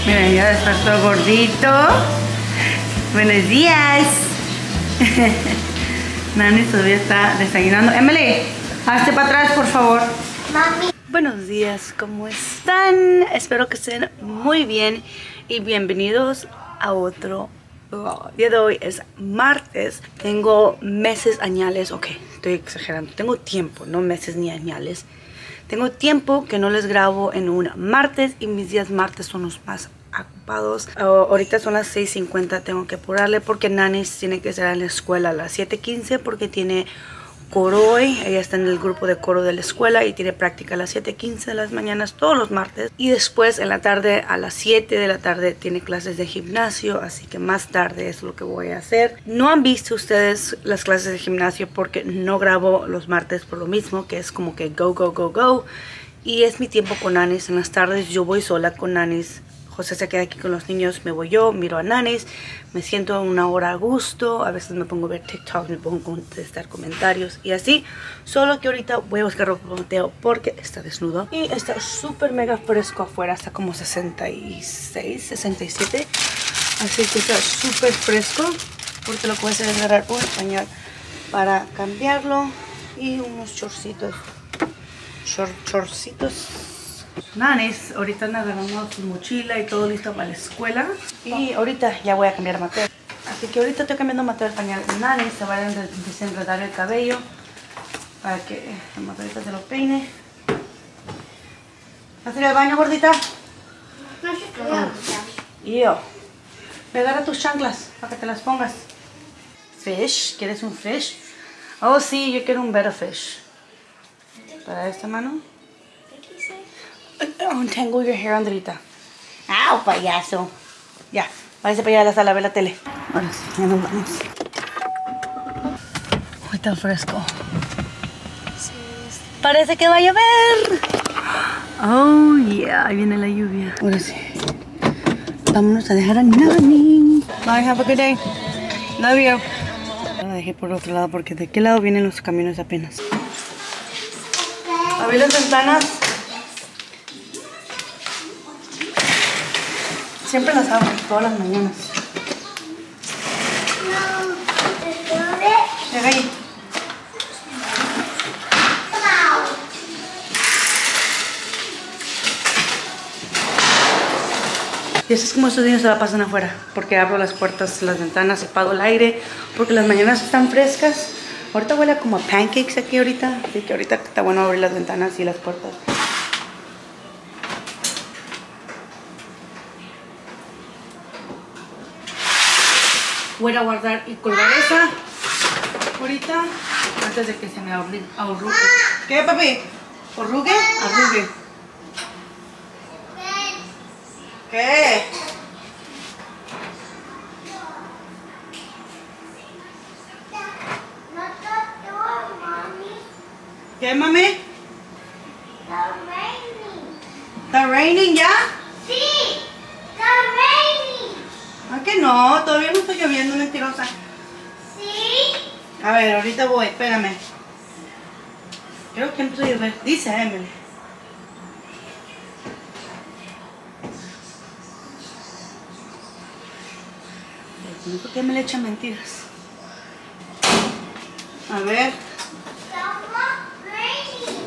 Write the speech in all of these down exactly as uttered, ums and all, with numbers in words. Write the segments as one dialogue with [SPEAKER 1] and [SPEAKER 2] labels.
[SPEAKER 1] Miren, ya despertó el gordito. Buenos días. Nani todavía está desayunando. Emily, hazte para atrás, por favor.
[SPEAKER 2] Mami.
[SPEAKER 1] Buenos días, ¿cómo están? Espero que estén muy bien y bienvenidos a otro vlog. El día de hoy es martes. Tengo meses añales. Ok, estoy exagerando. Tengo tiempo, no meses ni añales. Tengo tiempo que no les grabo en un martes y mis días martes son los más ocupados. Uh, ahorita son las seis cincuenta, tengo que apurarle porque Nani tiene que estar en la escuela a las siete quince porque tiene coro hoy. Ella está en el grupo de coro de la escuela y tiene práctica a las siete quince de las mañanas todos los martes. Y después en la tarde a las siete de la tarde tiene clases de gimnasio, así que más tarde es lo que voy a hacer. No han visto ustedes las clases de gimnasio porque no grabo los martes por lo mismo, que es como que go, go, go, go. Y es mi tiempo con Nanis. En las tardes yo voy sola con Nanis. José se queda aquí con los niños, me voy yo, miro a Nanis, me siento una hora a gusto, a veces me pongo a ver TikTok, me pongo a contestar comentarios y así. Solo que ahorita voy a buscar ropa para Mateo porque está desnudo y está súper mega fresco afuera, está como sesenta y seis, sesenta y siete, así que está súper fresco porque lo que voy a hacer es agarrar un pañal para cambiarlo y unos chorcitos, chor, chorcitos. Nanis ahorita anda agarrando su mochila y todo listo para la escuela. Y ahorita ya voy a cambiar a Mateo. Así que ahorita estoy cambiando a Mateo el pañal. Nanis se va a desenredar el cabello para que la Mateo se lo peine. ¿Vas a ir al baño, gordita?
[SPEAKER 2] No sé qué no.
[SPEAKER 1] Y yo. Ve, agarra tus chanclas para que te las pongas. Fish. ¿Quieres un fish? Oh, sí, yo quiero un better fish. Para esta mano. Untangle your hair, Andrita. ¡Au, payaso! Ya, váyase para allá a la sala a ver la tele. Ahora sí, ya nos vamos. Uy, está fresco.
[SPEAKER 2] Sí,
[SPEAKER 1] Parece que va a llover. Oh, yeah, ahí viene la lluvia. Ahora sí. Vámonos a dejar a Nani. Bye, have a good day. Love you. La dejé por otro lado porque de qué lado vienen los caminos apenas. Abrí las ventanas. Siempre las abro todas las mañanas. Llega ahí. Y así es como estos días se la pasan afuera. Porque abro las puertas, las ventanas, apago el aire. Porque las mañanas están frescas. Ahorita huele como a pancakes aquí ahorita. Así que ahorita está bueno abrir las ventanas y las puertas. Voy a guardar y colgar esa ahorita antes de que se me arrugue. ¿Qué, papi? ¿Arrugue? Arrugue. ¿Qué? ¿Qué, mami?
[SPEAKER 2] Está raining.
[SPEAKER 1] ¿Está raining ya?
[SPEAKER 2] Sí, está raining.
[SPEAKER 1] ¿Ah, que no? Todavía no está lloviendo, mentirosa.
[SPEAKER 2] Sí.
[SPEAKER 1] A ver, ahorita voy, espérame. Creo que empezó a llover. Dice Emily. ¿Por qué me le echan mentiras? A ver.
[SPEAKER 2] Está raining.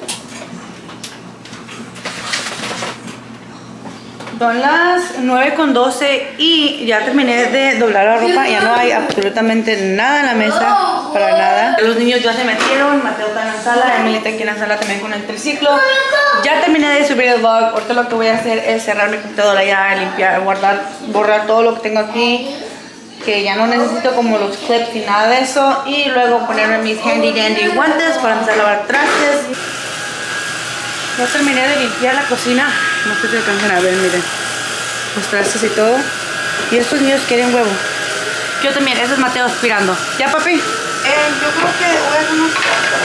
[SPEAKER 1] Son las nueve con doce y ya terminé de doblar la ropa. Ya no hay absolutamente nada en la mesa, para nada. Los niños ya se metieron, Mateo está en la sala, Emily está aquí en la sala también con el triciclo. Ya terminé de subir el vlog. Ahorita lo que voy a hacer es cerrar mi computadora ya, limpiar, guardar, borrar todo lo que tengo aquí, que ya no necesito como los clips ni nada de eso. Y luego ponerme mis handy dandy guantes para empezar a lavar trastes. Ya terminé de limpiar la cocina. No sé si alcanzan a ver, miren. Los trastes y todo. Y estos niños quieren huevo. Yo también, ese es Mateo aspirando. ¿Ya, papi? Eh, yo creo que voy a hacer unos...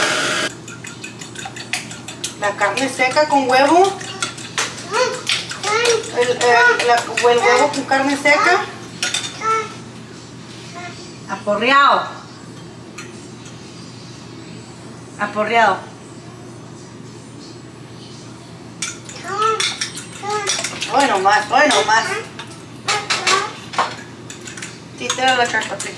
[SPEAKER 1] La carne seca con huevo. El, el, la, el huevo con carne seca. Aporreado. Aporreado. Bueno más, bueno más. Sí, te da la caja, sí.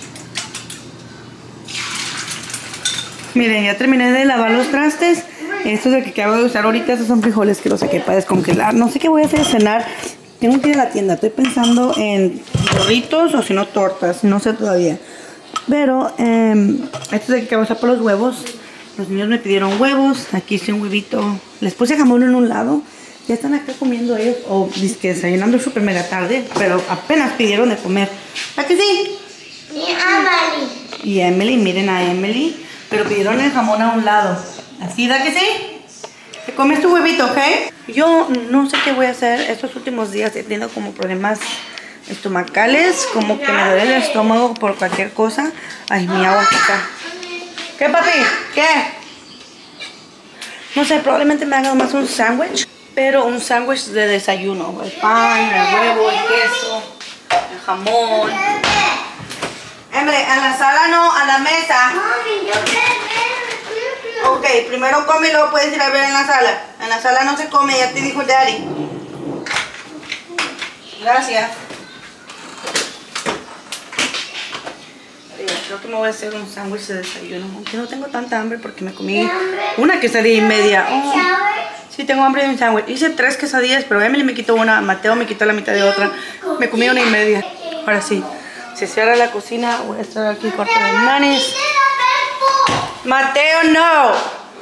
[SPEAKER 1] Miren, ya terminé de lavar los trastes. Estos de que acabo de usar ahorita, estos son frijoles que los saqué para descongelar. No sé qué voy a hacer de cenar. Tengo que ir a la tienda. Estoy pensando en burritos o si no tortas. No sé todavía. Pero eh, estos de que acabo de usar para los huevos. Los niños me pidieron huevos. Aquí hice un huevito. Les puse jamón en un lado. Ya están acá comiendo ellos. O disque desayunando súper mega tarde. Pero apenas pidieron de comer. ¿A que sí?
[SPEAKER 2] Y Emily.
[SPEAKER 1] Y Emily, miren a Emily. Pero pidieron el jamón a un lado. ¿Así da que sí? Te comes tu huevito, ¿ok? Yo no sé qué voy a hacer. Estos últimos días he tenido como problemas estomacales. Como que me duele el estómago por cualquier cosa. Ay, mi agua está acá. ¿Qué, papi? ¿Qué? No sé, probablemente me haga más un sándwich. Pero un sándwich de desayuno. El pan, el huevo, el queso, el jamón. Emily, en la sala no, a la mesa.
[SPEAKER 2] Mami, yo quiero ver.
[SPEAKER 1] Ok, primero come y luego puedes ir a ver en la sala. En la sala no se come, ya te dijo Daddy. Gracias. Creo que me voy a hacer un sándwich de desayuno. Aunque no tengo tanta hambre porque me comí una quesadilla y media. Oh, sí, tengo hambre de un sándwich. Hice tres quesadillas, pero Emily me quitó una, Mateo me quitó la mitad de otra. Me comí una y media. Ahora sí. Se cierra la cocina, voy a estar aquí corto de nanes. Mateo, no.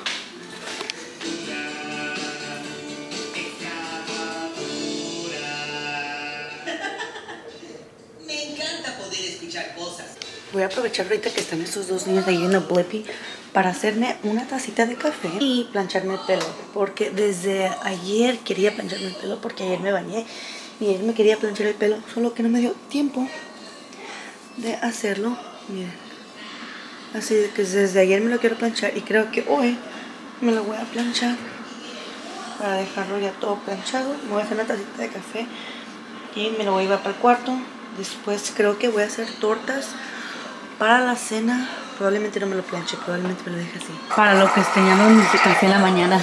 [SPEAKER 3] Me encanta poder escuchar cosas.
[SPEAKER 1] Voy a aprovechar ahorita que están estos dos niños ahí viendo Blippi para hacerme una tacita de café y plancharme el pelo. Porque desde ayer quería plancharme el pelo porque ayer me bañé y ayer me quería planchar el pelo, solo que no me dio tiempo de hacerlo. Miren, así que desde ayer me lo quiero planchar y creo que hoy me lo voy a planchar para dejarlo ya todo planchado. Me voy a hacer una tacita de café y me lo voy a llevar para el cuarto. Después creo que voy a hacer tortas para la cena. Probablemente no me lo planche, probablemente me lo deje así para lo que teníamos mi café en la mañana.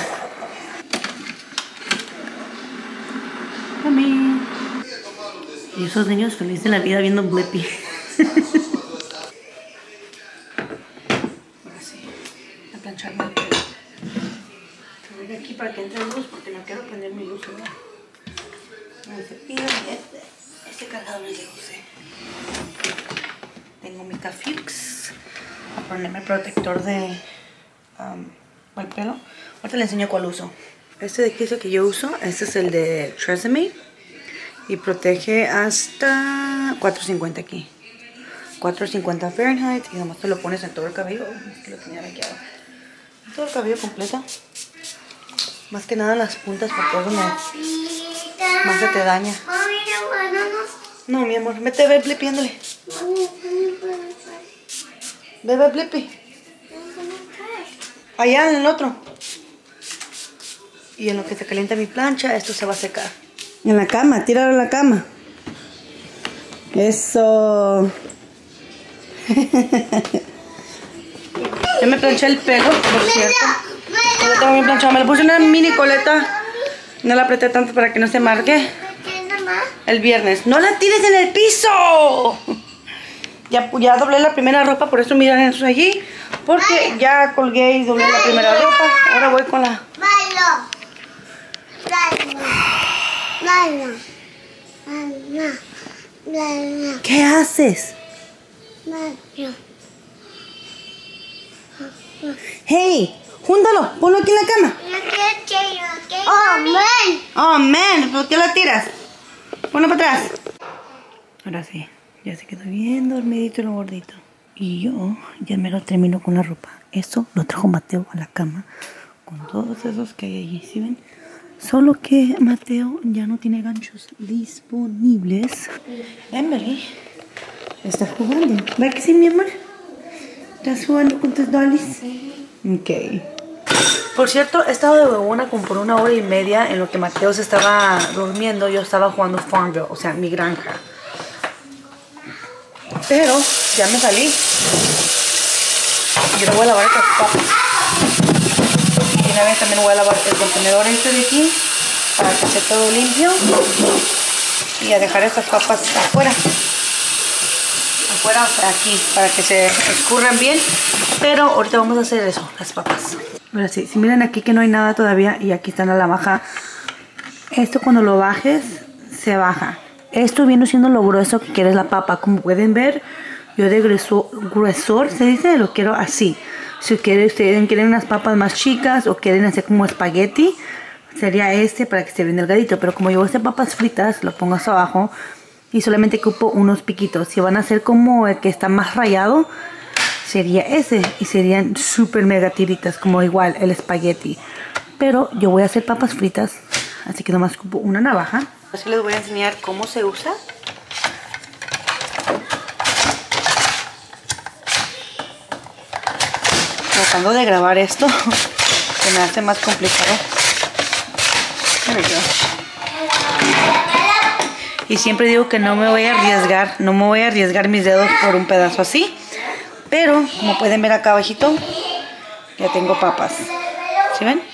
[SPEAKER 1] Mami. Y esos niños felices de la vida viendo Blippi. Ahora sí, a plancharme el pelo. Voy de aquí para que entre luz porque no quiero prender mi luz, ¿verdad? Me cepillo y este, este cargador es de José. Tengo mi Cafix. Voy a ponerme protector de um, el pelo. Ahorita le enseño cuál uso. Este de aquí es el que yo uso. Este es el de Tresemme. Y protege hasta cuatro cincuenta aquí. cuatro cincuenta Fahrenheit. Y nomás te lo pones en todo el cabello. Es que lo tenía aquí abajo. Todo el cabello completo. Más que nada en las puntas porque es donde más se te daña.
[SPEAKER 2] Mami, no podemos.
[SPEAKER 1] No, mi amor. Vete a ver Blippi, ándale. Ve a ver Blippi. Allá en el otro. Y en lo que se calienta mi plancha, esto se va a secar. En la cama, tíralo en la cama. Eso. Yo me planché el pelo, por cierto. Ya lo tengo bien planchado. Me le puse una mini coleta. No la apreté tanto para que no se marque. El viernes. ¡No la tires en el piso! Ya, ya doblé la primera ropa, por eso miran eso allí. Porque ya colgué y doblé la primera ropa. Ahora voy con la...
[SPEAKER 2] Bailo. Bailo. Bailo. Bailo. Bailo.
[SPEAKER 1] ¿Qué haces?
[SPEAKER 2] Bailo.
[SPEAKER 1] ¡Hey! ¡Júntalo! ¡Ponlo aquí en la cama!
[SPEAKER 2] Yo quiero que yo quiero. Oh, man.
[SPEAKER 1] ¡Oh, man! ¿Por qué la tiras? Ponlo para atrás. Ahora sí. Ya se quedó bien dormidito y lo gordito. Y yo ya me lo termino con la ropa. Eso lo trajo Mateo a la cama. Con todos esos que hay allí. ¿Sí ven? Solo que Mateo ya no tiene ganchos disponibles. Emily está jugando. ¿Va que sí, mi amor? ¿Estás jugando con tus dollies? Ok. Por cierto, he estado de huevona como por una hora y media en lo que Mateo se estaba durmiendo. Yo estaba jugando Farmville, o sea, mi granja. Pero ya me salí. Yo no voy a lavar estas papas. Y una vez también voy a lavar el contenedor este de aquí para que esté todo limpio. Y a dejar estas papas afuera. afuera, o sea, aquí, para que se escurran bien. Pero ahorita vamos a hacer eso, las papas. Ahora sí, si miran aquí que no hay nada todavía y aquí está la baja. Esto cuando lo bajes, se baja. Esto viene siendo lo grueso que quieres la papa. Como pueden ver, yo de grueso, gruesor, se dice, lo quiero así. Si quieren, ustedes quieren unas papas más chicas o quieren hacer como espagueti, sería este para que esté bien delgadito. Pero como yo voy a hacer papas fritas, lo pongo hasta abajo y solamente ocupo unos piquitos. Si van a hacer como el que está más rayado, sería ese y serían súper mega tiritas, como igual el espagueti. Pero yo voy a hacer papas fritas, así que nomás ocupo una navaja. Así les voy a enseñar cómo se usa. Tratando de grabar esto, se me hace más complicado. Y siempre digo que no me voy a arriesgar, no me voy a arriesgar mis dedos por un pedazo así. Pero, como pueden ver acá abajito, ya tengo papas. ¿Sí ven?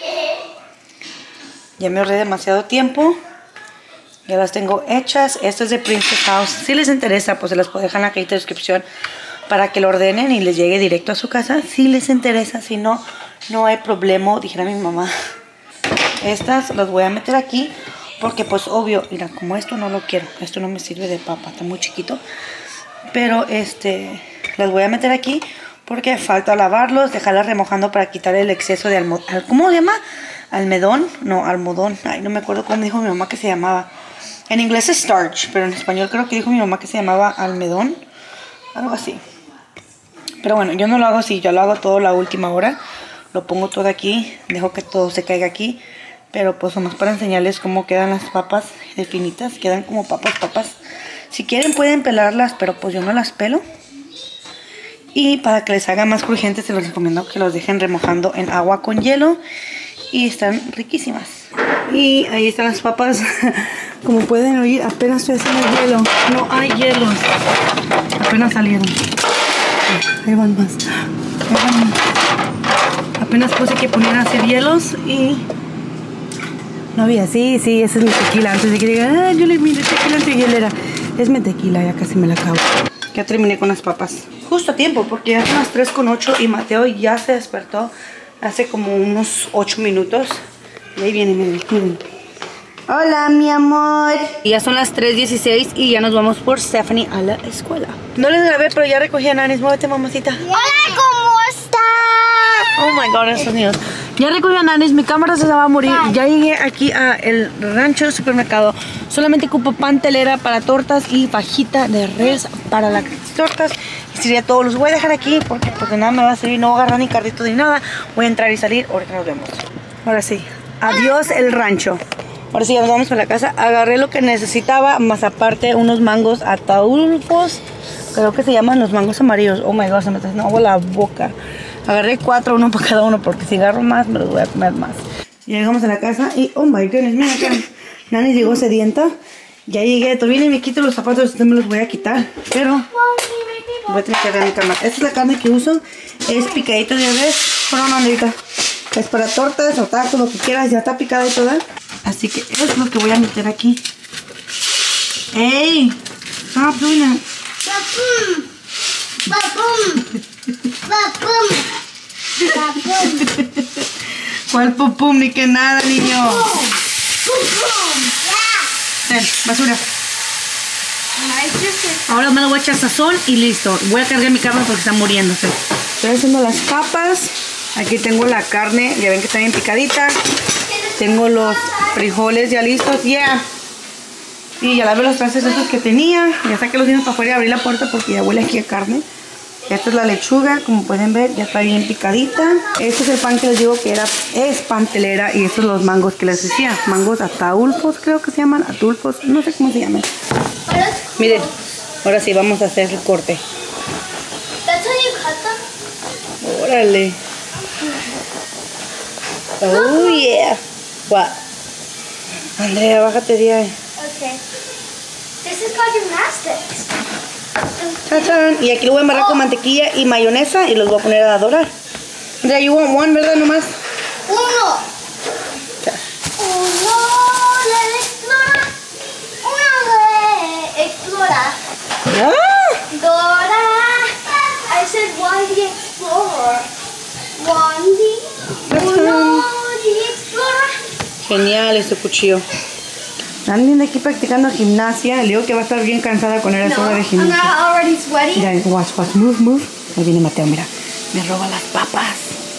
[SPEAKER 1] Ya me ahorré demasiado tiempo. Ya las tengo hechas. Esto es de Princess House. Si les interesa, pues se las puedo dejar en la cajita de descripción para que lo ordenen y les llegue directo a su casa. Si les interesa, si no, no hay problema, dijera mi mamá. Estas las voy a meter aquí porque pues obvio, mira, como esto no lo quiero. Esto no me sirve de papa, está muy chiquito. Pero este, las voy a meter aquí porque falta lavarlos, dejarlas remojando para quitar el exceso de almohadón. ¿Cómo se llama? Almedón, no, almodón. Ay, no me acuerdo cómo dijo mi mamá que se llamaba. En inglés es starch, pero en español creo que dijo mi mamá que se llamaba almedón. Algo así. Pero bueno, yo no lo hago así, yo lo hago todo la última hora. Lo pongo todo aquí, dejo que todo se caiga aquí. Pero pues nomás para enseñarles cómo quedan las papas de finitas. Quedan como papas, papas. Si quieren pueden pelarlas, pero pues yo no las pelo. Y para que les haga más crujientes, se los recomiendo que los dejen remojando en agua con hielo. Y están riquísimas. Y ahí están las papas. Como pueden oír, apenas estoy haciendo el hielo. No hay hielos. Apenas salieron. Ahí van más. Ahí van más. Apenas puse que ponían a hacer hielos y... no había. Sí, sí, ese es mi tequila. Antes de que digan, ah, yo le miré tequila en tu hielera. Es mi tequila, ya casi me la acabo. Ya terminé con las papas. Justo a tiempo, porque ya son las tres con ocho y Mateo ya se despertó hace como unos ocho minutos. Y ahí viene, miren, miren. Hola, mi amor. Y ya son las tres dieciséis y ya nos vamos por Stephanie a la escuela. No les grabé, pero ya recogí a Nanis. Muévete, mamacita.
[SPEAKER 2] Hola, ¿cómo estás?
[SPEAKER 1] Oh my god, esos sonidos. Ya recogí a Nanis, mi cámara se va a morir. Ya llegué aquí a el rancho del supermercado. Solamente ocupo pantelera para tortas y fajita de res para las tortas. Y sería todo. Los voy a dejar aquí porque pues de nada me va a servir. No voy a agarrar ni carrito ni nada. Voy a entrar y salir. Ahorita nos vemos. Ahora sí. Adiós el rancho. Ahora sí, ya nos vamos para la casa. Agarré lo que necesitaba, más aparte unos mangos ataulfos. Creo que se llaman los mangos amarillos. Oh my god, se me está haciendo agua la boca. Agarré cuatro, uno para cada uno, porque si agarro más, me los voy a comer más. Ya llegamos a la casa y, oh my goodness, mira acá. Nani llegó sedienta. Ya llegué, todavía me quito los zapatos, entonces me los voy a quitar. Pero voy a tener que agarrar mi carne. Esta es la carne que uso. Es picadito de res. Por una ondita. Es para tortas o tacos, lo que quieras. Ya está picada y toda. Así que es lo que voy a meter aquí. ¡Ey! Stop doing that.
[SPEAKER 2] Papum. Papum. Papum.
[SPEAKER 1] ¿Cuál pupum? Ni que nada, niño.
[SPEAKER 2] Papum.
[SPEAKER 1] Ten, basura. Ahora me lo voy a echar sazón y listo. Voy a cargar mi carne porque está muriéndose. Estoy haciendo las papas. Aquí tengo la carne. Ya ven que está bien picadita. Tengo los frijoles ya listos. Yeah. Y ya lavé los trastes esos que tenía. Ya saqué los dientes para afuera y abrí la puerta porque ya huele aquí a carne. Esta es la lechuga, como pueden ver, ya está bien picadita. Este es el pan que les digo que era, es pantelera. Y estos son los mangos que les decía. Mangos ataulfos, creo que se llaman. Atulfos, no sé cómo se llaman. Miren, ahora sí vamos a hacer el corte.
[SPEAKER 2] That's how you cut them?
[SPEAKER 1] Órale. Oh yeah. What? Andrea, bájate de ahí.
[SPEAKER 2] Okay. This is called gymnastics.
[SPEAKER 1] ¡Tachán! Y aquí lo voy a embarrar con mantequilla y mayonesa y los voy a poner a dorar. Andrea, you want one, ¿verdad? Nomás.
[SPEAKER 2] Uno.
[SPEAKER 1] Ya.
[SPEAKER 2] Uno de explora. Uno de explora.
[SPEAKER 1] ¡Ah!
[SPEAKER 2] Dora the Explorer. Wandy. Uno, the Explorer.
[SPEAKER 1] Genial ese cuchillo. Alguien de aquí practicando gimnasia. Le digo que va a estar bien cansada con el soga de
[SPEAKER 2] I'm
[SPEAKER 1] gimnasia.
[SPEAKER 2] not already sweaty.
[SPEAKER 1] Mira, watch, watch, move, move. Ahí viene Mateo, mira. Me roba las papas.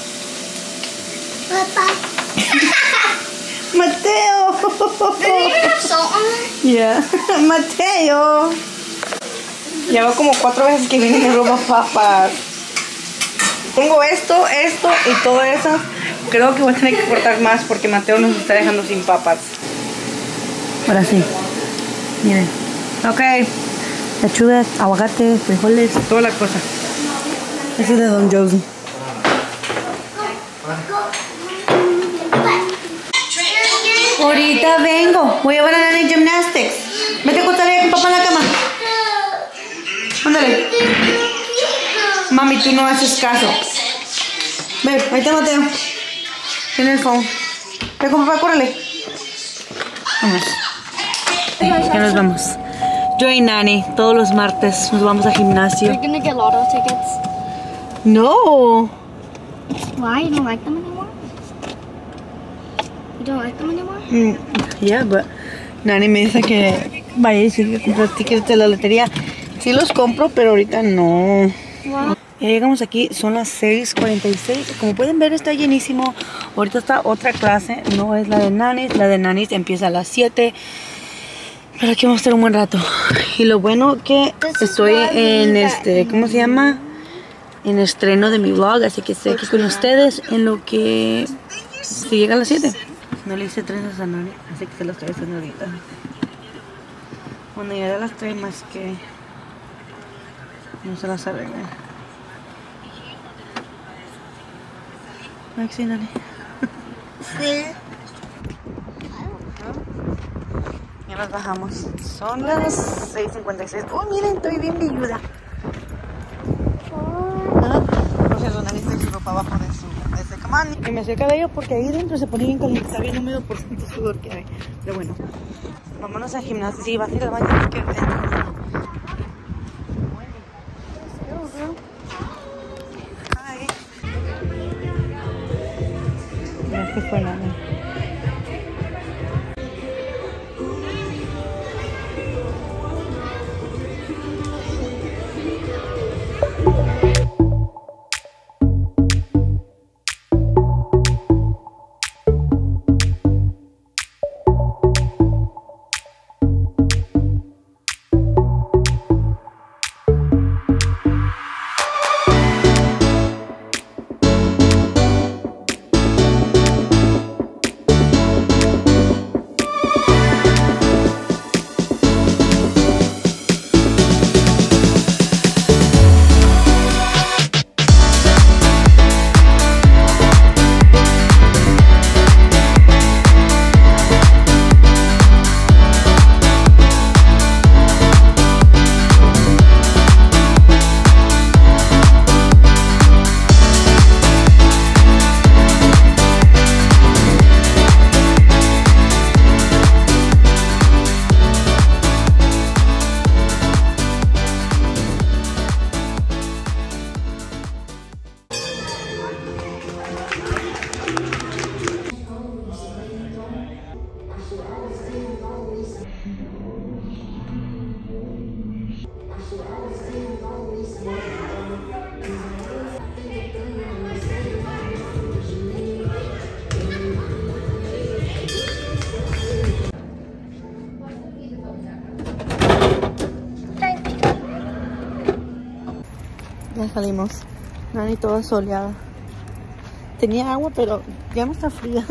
[SPEAKER 1] Mateo.
[SPEAKER 2] Does it even have salt on it?
[SPEAKER 1] Yeah. Mateo. Ya va como cuatro veces que viene y me roba papas. Tengo esto, esto y todo eso. Creo que voy a tener que cortar más porque Mateo nos está dejando sin papas. Ahora sí. Miren. Ok. Lechuga, aguacate, frijoles, toda la cosa. Ese es de Don Josie. Ahorita vengo. Voy a llevar a la Nani Gymnastics. Vete a acostar ahí con papá en la cama. Ándale. Mami, tú no haces caso. Ven, ahí te Mateo. Tiene el phone. Ve con papá, córrele. Vamos. Ya nos vamos. Yo y Nani, todos los martes nos vamos a gimnasio.
[SPEAKER 2] You're gonna get lotto tickets.
[SPEAKER 1] No.
[SPEAKER 2] Why? You don't like them anymore? You don't like them anymore?
[SPEAKER 1] Mm, yeah, but Nani me dice que vaya a decir que comprar tickets de la lotería. Sí los compro, pero ahorita no.
[SPEAKER 2] Wow.
[SPEAKER 1] Ya llegamos aquí, son las seis cuarenta y seis. Como pueden ver, está llenísimo. Ahorita está otra clase, no es la de Nanis. La de Nanis empieza a las siete. Pero aquí vamos a estar un buen rato. Y lo bueno que estoy en este, ¿cómo se llama? En estreno de mi vlog, así que estoy aquí con ustedes en lo que se llega a las siete. No le hice trenzas a Nani, así que se las estoy haciendo ahorita. Cuando llegue a las tres más que no se las arregle. Maxi, Nani.
[SPEAKER 2] Sí.
[SPEAKER 1] Ya nos bajamos. Son las seis cincuenta y seis. Oh, miren, estoy bien velluda. ¿Ah? Por cierto, Nani está su ropa abajo de su, de ese camán. Y me hacía el cabello porque ahí dentro se pone bien caliente. Está bien húmedo por tanto sudor que hay. Pero bueno, vámonos al gimnasio. Sí, vas a ir al baño porque dentro. Hi. Ya se fue Nani. Ya salimos. Nani toda soleada. Tenía agua, pero ya no está fría.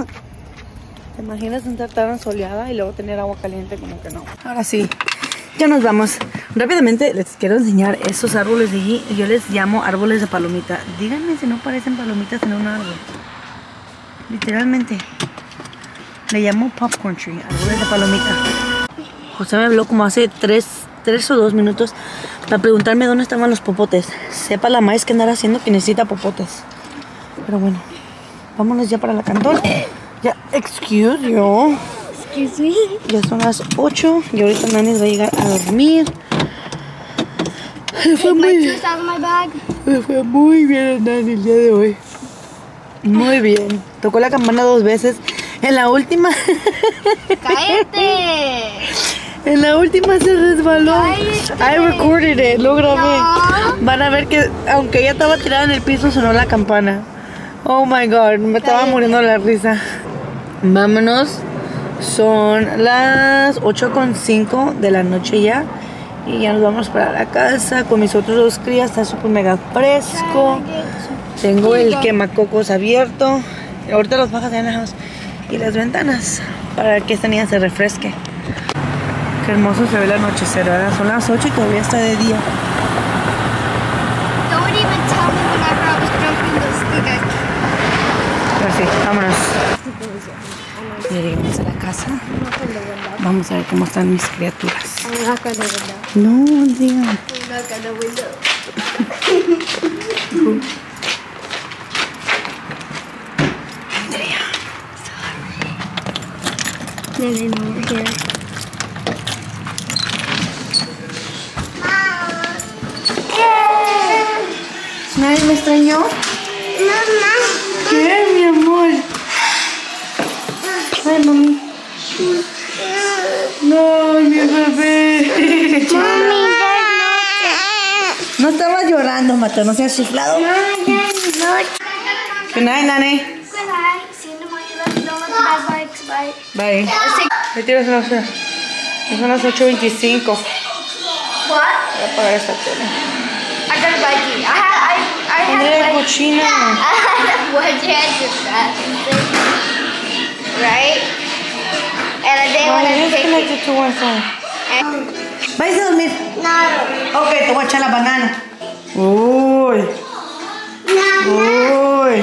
[SPEAKER 1] ¿Te imaginas estar tan soleada y luego tener agua caliente? Como que no. Ahora sí, ya nos vamos. Rápidamente les quiero enseñar esos árboles de allí. Yo les llamo árboles de palomita. Díganme si no parecen palomitas en un árbol. Literalmente. Le llamo popcorn tree, árboles de palomita. José me habló como hace tres, tres o dos minutos para preguntarme dónde estaban los popotes. Sepa la maíz que andar haciendo que necesita popotes. Pero bueno, vámonos ya para la cantón. Ya, excuse yo.
[SPEAKER 2] Excuse me.
[SPEAKER 1] Ya son las ocho y ahorita Nani va a llegar a dormir. Fue
[SPEAKER 2] Take my
[SPEAKER 1] muy...
[SPEAKER 2] tooth out of my bag.
[SPEAKER 1] Me fue muy bien Nani el día de hoy. Muy bien. Tocó la campana dos veces. En la última.
[SPEAKER 2] ¡Cállate!
[SPEAKER 1] En la última se resbaló.
[SPEAKER 2] Cállate.
[SPEAKER 1] I recorded it, lo grabé.
[SPEAKER 2] No.
[SPEAKER 1] Van a ver que aunque ella estaba tirada en el piso, sonó la campana. Oh my god, me estaba
[SPEAKER 2] Cállate.
[SPEAKER 1] muriendo de la risa. Vámonos. Son las ocho con cinco de la noche ya. Y ya nos vamos para la casa con mis otros dos crías. Está súper mega fresco. Tengo el quemacocos abierto. Ahorita los bajas en la house. Y las ventanas para que esta niña se refresque. Qué hermoso se ve el anochecer, ¿verdad? Son las ocho y todavía está de día.
[SPEAKER 2] Don't even tell me whenever I was jumping those stairs.
[SPEAKER 1] Pero sí, vámonos. Ya llegamos a la casa. Vamos a ver cómo están mis criaturas.
[SPEAKER 2] I'm not gonna window.
[SPEAKER 1] No, digan.
[SPEAKER 2] I'm not gonna window.
[SPEAKER 1] Andrea.
[SPEAKER 2] No, no, no, here.
[SPEAKER 1] ¿Nadie me extrañó?
[SPEAKER 2] Mamá.
[SPEAKER 1] ¿Qué, mi amor? Ay, mami. No, mi bebé. No estaba llorando, Mato, no seas chiflado. Good night, Nani.
[SPEAKER 2] Good night. See you in the morning. Don't let the bad vibes bite.
[SPEAKER 1] Bye. ¿Qué tienes en la cena? Son las ocho veinticinco.
[SPEAKER 2] What?
[SPEAKER 1] Voy a apagar esta tele.
[SPEAKER 2] I got a bite. I had, I, I had
[SPEAKER 1] Andrea,
[SPEAKER 2] a bite.
[SPEAKER 1] cochina.
[SPEAKER 2] I had a wedge head with that. Right? And I didn't want
[SPEAKER 1] Mami,
[SPEAKER 2] to
[SPEAKER 1] es
[SPEAKER 2] take it.
[SPEAKER 1] connected to Wi-Fi. Vais a dormir.
[SPEAKER 2] No.
[SPEAKER 1] Ok, te voy a echar la banana. Uy.
[SPEAKER 2] No.
[SPEAKER 1] Uy.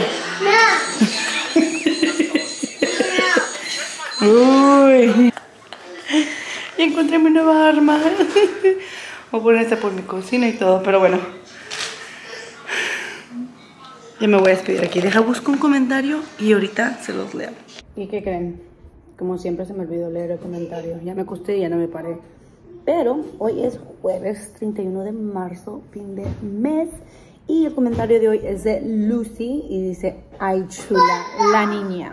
[SPEAKER 2] No.
[SPEAKER 1] Uy. Y encontré mi nueva arma. Voy a poner esta por mi cocina y todo, pero bueno. Ya me voy a despedir aquí. Deja, busco un comentario y ahorita se los leo. ¿Y qué creen? Como siempre se me olvidó leer el comentario. Ya me acosté y ya no me paré. Pero hoy es jueves treinta y uno de marzo, fin de mes. Y el comentario de hoy es de Lucy y dice: ay, chula, la niña.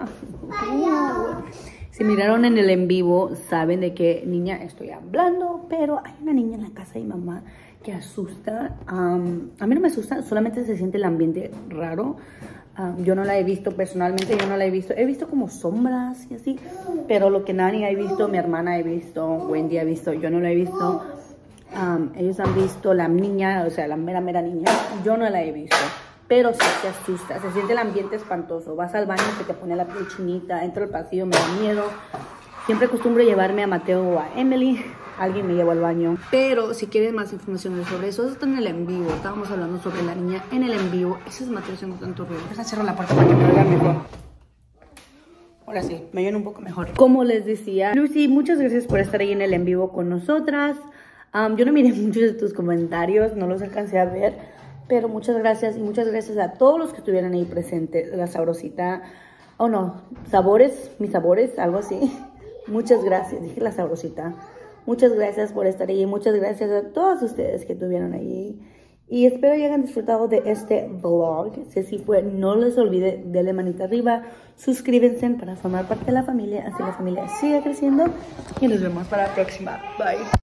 [SPEAKER 1] Si miraron en el en vivo, saben de qué niña estoy hablando. Pero hay una niña en la casa de mi mamá que asusta. Um, a mí no me asusta, solamente se siente el ambiente raro. Um, yo no la he visto personalmente, yo no la he visto. He visto como sombras y así. Pero lo que Nani ha visto, mi hermana ha visto, Wendy ha visto, yo no la he visto. Um, ellos han visto la niña, o sea, la mera, mera niña. Yo no la he visto. Pero sí se asusta, se siente el ambiente espantoso. Vas al baño y se te pone la piel chinita, entro al pasillo, me da miedo. Siempre acostumbro llevarme a Mateo o a Emily. Alguien me llevó al baño. Pero si quieren más información sobre eso, eso está en el en vivo. Estábamos hablando sobre la niña en el en vivo. Ese es Mateo haciendo tanto ruido. Deja cerrar la puerta para que me oigan mejor. Ahora sí, me oyen un poco mejor. Como les decía, Lucy, muchas gracias por estar ahí en el en vivo con nosotras. Um, yo no miré muchos de tus comentarios, no los alcancé a ver. Pero muchas gracias y muchas gracias a todos los que estuvieran ahí presentes. La sabrosita, oh no, sabores, mis sabores, algo así. Muchas gracias, dije la sabrosita. Muchas gracias por estar ahí. Muchas gracias a todos ustedes que estuvieron ahí. Y espero que hayan disfrutado de este vlog. Si así fue, no les olvide darle manita arriba. Suscríbanse para formar parte de la familia. Así la familia siga creciendo. Y nos vemos para la próxima. Bye.